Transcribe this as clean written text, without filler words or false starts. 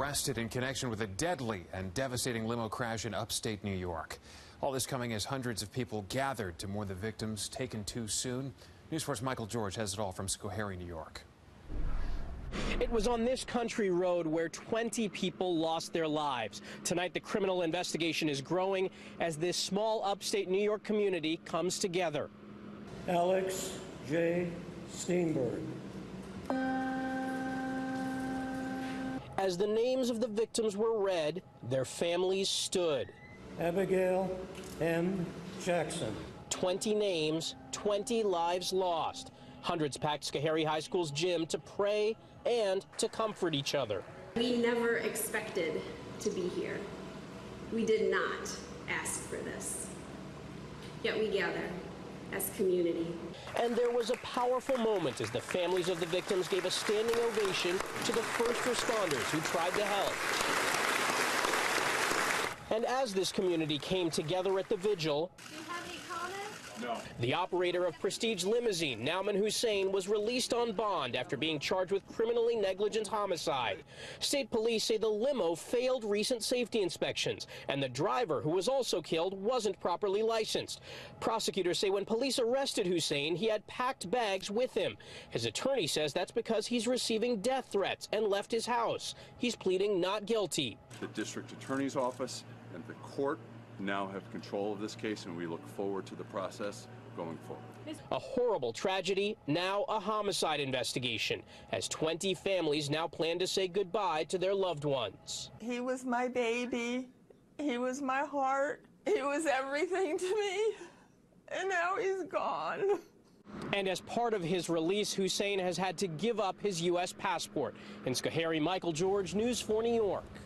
arrested in connection with a deadly and devastating limo crash in upstate New York. All this coming as hundreds of people gathered to mourn the victims taken too soon. News 4's Michael George has it all from Schoharie, New York. It was on this country road where 20 people lost their lives. Tonight, the criminal investigation is growing as this small upstate New York community comes together. Alex J. Steenberg. As the names of the victims were read, their families stood. Abigail M. Jackson. 20 names, 20 lives lost. Hundreds packed Schoharie High School's gym to pray and to comfort each other. We never expected to be here. We did not ask for this. Yet we gather as community. And there was a powerful moment as the families of the victims gave a standing ovation to the first responders who tried to help. And as this community came together at the vigil, the operator of Prestige Limousine, Nauman Hussain, was released on bond after being charged with criminally negligent homicide. State police say the limo failed recent safety inspections, and the driver, who was also killed, wasn't properly licensed. Prosecutors say when police arrested Hussain, he had packed bags with him. His attorney says that's because he's receiving death threats and left his house. He's pleading not guilty. The district attorney's office and the court now have control of this case, and we look forward to the process going forward. A horrible tragedy, now a homicide investigation, as 20 families now plan to say goodbye to their loved ones. He was my baby. He was my heart. He was everything to me. And now he's gone. And as part of his release, Hussain has had to give up his U.S. passport. In Schoharie, Michael George, News 4 New York.